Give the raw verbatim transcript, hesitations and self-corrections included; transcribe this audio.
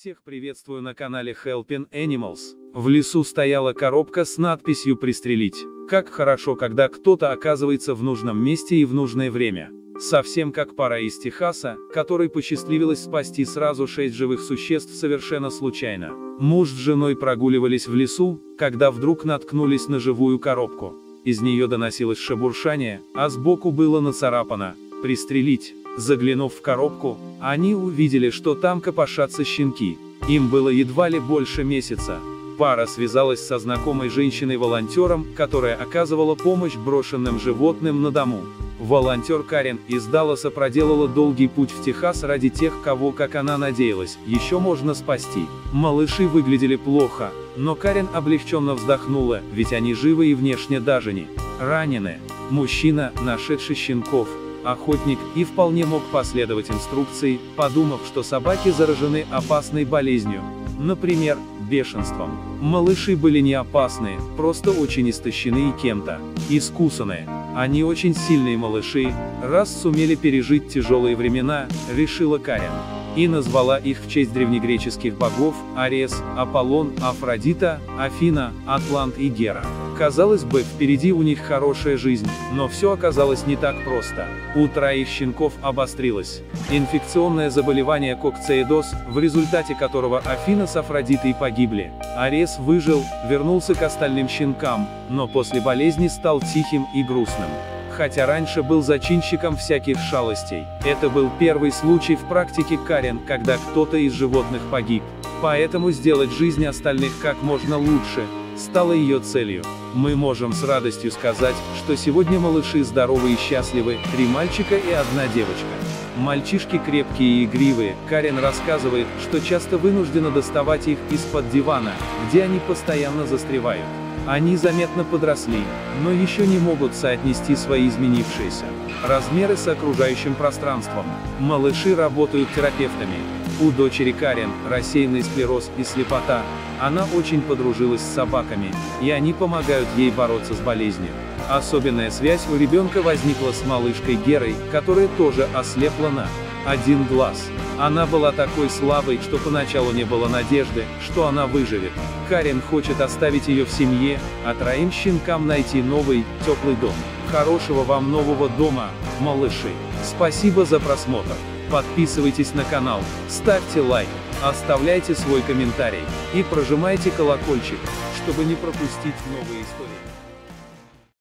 Всех приветствую на канале Helping Animals. В лесу стояла коробка с надписью «Пристрелить». Как хорошо, когда кто-то оказывается в нужном месте и в нужное время. Совсем как пара из Техаса, которой посчастливилось спасти сразу шесть живых существ совершенно случайно. Муж с женой прогуливались в лесу, когда вдруг наткнулись на живую коробку. Из нее доносилось шебуршание, а сбоку было нацарапано «Пристрелить». Заглянув в коробку, они увидели, что там копошатся щенки. Им было едва ли больше месяца. Пара связалась со знакомой женщиной-волонтером, которая оказывала помощь брошенным животным на дому. Волонтер Карен из Далласа проделала долгий путь в Техас ради тех, кого, как она надеялась, еще можно спасти. Малыши выглядели плохо, но Карен облегченно вздохнула, ведь они живы и внешне даже не ранены. Мужчина, нашедший щенков, охотник, и вполне мог последовать инструкции, подумав, что собаки заражены опасной болезнью, например, бешенством. Малыши были не опасные, просто очень истощены и кем-то искусанные. Они очень сильные малыши, раз сумели пережить тяжелые времена, решила Карен. И назвала их в честь древнегреческих богов: Арес, Аполлон, Афродита, Афина, Атлант и Гера. Казалось бы, впереди у них хорошая жизнь, но все оказалось не так просто. У троих щенков обострилось инфекционное заболевание кокцеидоз, в результате которого Афина с Афродитой погибли. Арес выжил, вернулся к остальным щенкам, но после болезни стал тихим и грустным. Хотя раньше был зачинщиком всяких шалостей. Это был первый случай в практике Карен, когда кто-то из животных погиб. Поэтому сделать жизнь остальных как можно лучше стало ее целью. Мы можем с радостью сказать, что сегодня малыши здоровы и счастливы, три мальчика и одна девочка. Мальчишки крепкие и игривые. Карен рассказывает, что часто вынуждена доставать их из-под дивана, где они постоянно застревают. Они заметно подросли, но еще не могут соотнести свои изменившиеся размеры с окружающим пространством. Малыши работают терапевтами. У дочери Карен рассеянный склероз и слепота. Она очень подружилась с собаками, и они помогают ей бороться с болезнью. Особенная связь у ребенка возникла с малышкой Герой, которая тоже ослепла на один глаз. Она была такой слабой, что поначалу не было надежды, что она выживет. Карен хочет оставить ее в семье, а троим щенкам найти новый, теплый дом. Хорошего вам нового дома, малыши. Спасибо за просмотр. Подписывайтесь на канал, ставьте лайк, оставляйте свой комментарий и прожимайте колокольчик, чтобы не пропустить новые истории.